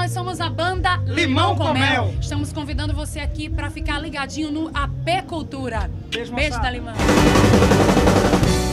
nós somos a banda Limão com Mel. Estamos convidando você aqui para ficar ligadinho no AP Cultura. Beijo, Beijo moçada. da Limão.